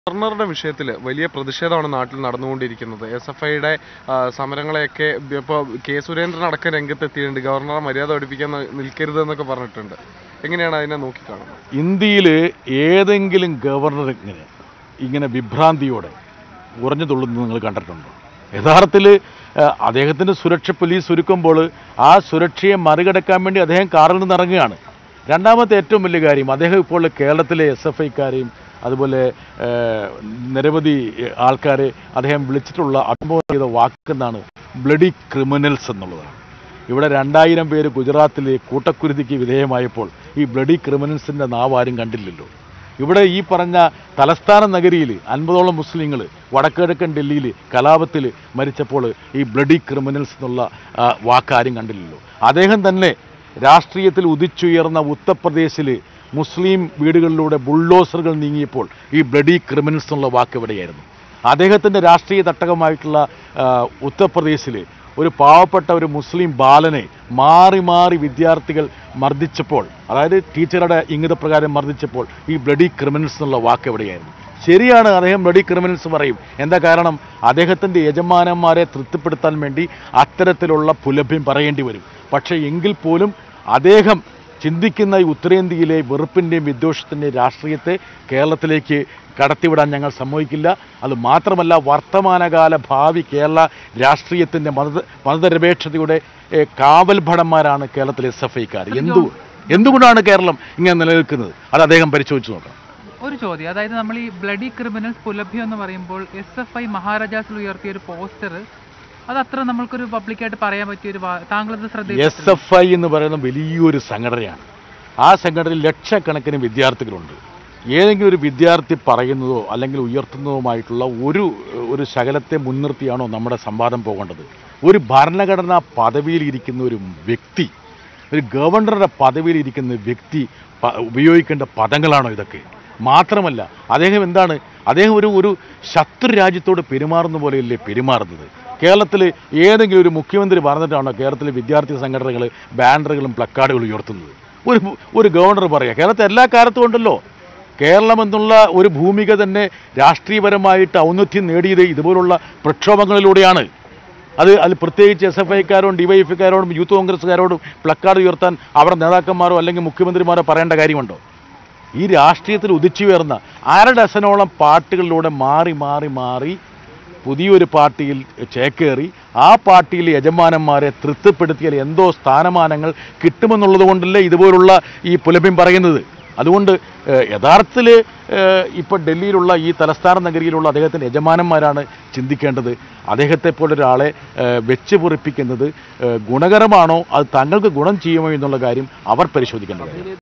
ഗവർണറുടെ വിഷയത്തിൽ വലിയ പ്രതിഷേധമാണ് നാട്ടിൽ നടന്നുകൊണ്ടിരിക്കുന്നത്. SFIയുടെ സമരങ്ങളെയൊക്കെ ഇപ്പോൾ കെ സുരേന്ദ്രൻ അടക്കം രംഗത്തെത്തിയിട്ടുണ്ട്. ഗവർണറെ മര്യാദ പഠിപ്പിക്കാൻ നിൽക്കരുതെന്നൊക്കെ പറഞ്ഞിട്ടുണ്ട്. എങ്ങനെയാണ് അതിനെ നോക്കിക്കാണുന്നത്? ഇന്ത്യയിൽ ഏതെങ്കിലും ഗവർണർ ഇങ്ങനെ വിഭ്രാന്തിയോടെ ഉറഞ്ഞു തുള്ളുന്നത് നിങ്ങൾ കണ്ടിട്ടുണ്ടോ? യഥാർത്ഥത്തിൽ അദ്ദേഹത്തിൻ്റെ സുരക്ഷ പോലീസ് ഒരുക്കുമ്പോൾ ആ സുരക്ഷയെ മറികടക്കാൻ വേണ്ടി അദ്ദേഹം കാറിൽ നിന്ന് ഇറങ്ങുകയാണ്. രണ്ടാമത്തെ ഏറ്റവും വലിയ കാര്യം, അദ്ദേഹം ഇപ്പോൾ കേരളത്തിലെ SFIക്കാരെയും അതുപോലെ നിരവധി ആൾക്കാരെ അദ്ദേഹം വിളിച്ചിട്ടുള്ള അഭിമുഖം ചെയ്ത വാക്കെന്നാണ് ബ്ലഡി ക്രിമിനൽസ് എന്നുള്ളതാണ്. ഇവിടെ 2000 പേര് ഗുജറാത്തിൽ കൂട്ടക്കുരുതിക്ക് വിധേയമായപ്പോൾ ഈ ബ്ലഡി ക്രിമിനൽസിൻ്റെ നാവ് ആരും കണ്ടില്ലല്ലോ. ഇവിടെ ഈ പറഞ്ഞ തലസ്ഥാന നഗരിയിൽ 50ഓളം മുസ്ലിങ്ങൾ വടക്കിഴക്കൻ ഡൽഹിയിൽ കലാപത്തിൽ മരിച്ചപ്പോൾ ഈ ബ്ലഡി ക്രിമിനൽസ് എന്നുള്ള വാക്കാരും കണ്ടില്ലല്ലോ. അദ്ദേഹം തന്നെ രാഷ്ട്രീയത്തിൽ ഉദിച്ചുയർന്ന ഉത്തർപ്രദേശിൽ മുസ്ലിം വീടുകളിലൂടെ ബുൾഡോസറുകൾ നീങ്ങിയപ്പോൾ ഈ ബ്ലഡി ക്രിമിനൽസ് എന്നുള്ള വാക്ക് എവിടെയായിരുന്നു? അദ്ദേഹത്തിൻ്റെ രാഷ്ട്രീയ തട്ടകമായിട്ടുള്ള ഉത്തർപ്രദേശിൽ ഒരു പാവപ്പെട്ട ഒരു മുസ്ലിം ബാലനെ മാറി മാറി വിദ്യാർത്ഥികൾ മർദ്ദിച്ചപ്പോൾ, അതായത് ടീച്ചറുടെ ഇംഗിതപ്രകാരം മർദ്ദിച്ചപ്പോൾ ഈ ബ്ലഡി ക്രിമിനൽസ് എന്നുള്ള വാക്ക് എവിടെയായിരുന്നു? ശരിയാണ്, അദ്ദേഹം ബ്ലഡി ക്രിമിനൽസ് പറയും. എന്താ കാരണം? അദ്ദേഹത്തിൻ്റെ യജമാനന്മാരെ തൃപ്തിപ്പെടുത്താൻ വേണ്ടി അത്തരത്തിലുള്ള പുലഭ്യം പറയേണ്ടി വരും. പക്ഷേ എങ്കിൽ പോലും അദ്ദേഹം ചിന്തിക്കുന്ന ഈ ഉത്തരേന്ത്യയിലെ വെറുപ്പിൻ്റെയും വിദ്വേഷത്തിൻ്റെയും രാഷ്ട്രീയത്തെ കേരളത്തിലേക്ക് കടത്തിവിടാൻ ഞങ്ങൾ സമ്മതിക്കില്ല. അത് മാത്രമല്ല, വർത്തമാനകാല ഭാവി കേരള രാഷ്ട്രീയത്തിൻ്റെ മതനിരപേക്ഷതയുടെ കാവൽ ഭടന്മാരാണ് കേരളത്തിലെ SFIക്കാർ. എന്തുകൊണ്ടാണ് കേരളം ഇങ്ങനെ നിലനിൽക്കുന്നത്? അത് അദ്ദേഹം പരിശോധിച്ച് നോക്കാം. ഒരു ചോദ്യം, അതായത് നമ്മൾ ഈ ബ്ലഡി ക്രിമിനൽസ് പുലഭ്യം എന്ന് പറയുമ്പോൾ SFI മഹാരാജാസിൽ ഉയർത്തിയ ഒരു പോസ്റ്റർ, അത് അത്ര നമ്മൾക്കൊരു പബ്ലിക്കായിട്ട് പറയാൻ പറ്റിയൊരു താങ്കളത് ശ്രദ്ധിച്ചു? SFI എന്ന് പറയുന്ന വലിയൊരു സംഘടനയാണ്. ആ സംഘടനയിൽ ലക്ഷക്കണക്കിന് വിദ്യാർത്ഥികളുണ്ട്. ഏതെങ്കിലും ഒരു വിദ്യാർത്ഥി പറയുന്നതോ അല്ലെങ്കിൽ ഉയർത്തുന്നതുമായിട്ടുള്ള ഒരു ശകലത്തെ മുൻനിർത്തിയാണോ നമ്മുടെ സംവാദം പോകേണ്ടത്? ഒരു ഭരണഘടനാ പദവിയിൽ ഇരിക്കുന്ന ഒരു വ്യക്തി, ഒരു ഗവർണറുടെ പദവിയിൽ ഇരിക്കുന്ന വ്യക്തി ഉപയോഗിക്കേണ്ട പദങ്ങളാണോ ഇതൊക്കെ? മാത്രമല്ല, അദ്ദേഹം എന്താണ്, അദ്ദേഹം ഒരു ശത്രു രാജ്യത്തോട് പെരുമാറുന്ന പോലെയല്ലേ പെരുമാറുന്നത്? കേരളത്തിൽ ഏതെങ്കിലും ഒരു മുഖ്യമന്ത്രി പറഞ്ഞിട്ടാണോ കേരളത്തിലെ വിദ്യാർത്ഥി സംഘടനകൾ ബാനറുകളും പ്ലക്കാർഡുകളും ഉയർത്തുന്നത്? ഒരു ഗവർണർ പറയുക, കേരളത്തിൽ എല്ലാ കാലത്തും ഉണ്ടല്ലോ. കേരളം എന്നുള്ള ഒരു ഭൂമിക തന്നെ രാഷ്ട്രീയപരമായിട്ട് ഔന്നത്യം നേടിയത് ഇതുപോലുള്ള പ്രക്ഷോഭങ്ങളിലൂടെയാണ്. അത് പ്രത്യേകിച്ച് SFIക്കാരോടും DYFIക്കാരോടും യൂത്ത് കോൺഗ്രസ്സുകാരോടും പ്ലക്കാർഡ് ഉയർത്താൻ അവരുടെ നേതാക്കന്മാരോ അല്ലെങ്കിൽ മുഖ്യമന്ത്രിമാരോ പറയേണ്ട കാര്യമുണ്ടോ? ഈ രാഷ്ട്രീയത്തിൽ ഉദിച്ചുയർന്ന 1/2 ഡസനോളം പാർട്ടികളിലൂടെ മാറി മാറി മാറി പുതിയൊരു പാർട്ടിയിൽ ചേക്കേറി ആ പാർട്ടിയിൽ യജമാനന്മാരെ തൃപ്തിപ്പെടുത്തിയാൽ എന്തോ സ്ഥാനമാനങ്ങൾ കിട്ടുമെന്നുള്ളത് കൊണ്ടല്ലേ ഇതുപോലുള്ള ഈ പുലഭ്യം പറയുന്നത്. അതുകൊണ്ട് യഥാർത്ഥത്തിൽ ഇപ്പോൾ ഡൽഹിയിലുള്ള ഈ തലസ്ഥാന നഗരിയിലുള്ള അദ്ദേഹത്തിൻ്റെ യജമാനന്മാരാണ് ചിന്തിക്കേണ്ടത്. അദ്ദേഹത്തെ പോലൊരാളെ വെച്ച് പൊറിപ്പിക്കുന്നത് ഗുണകരമാണോ, അത് തങ്ങൾക്ക് ഗുണം ചെയ്യുമോ എന്നുള്ള കാര്യം അവർ പരിശോധിക്കേണ്ടത്.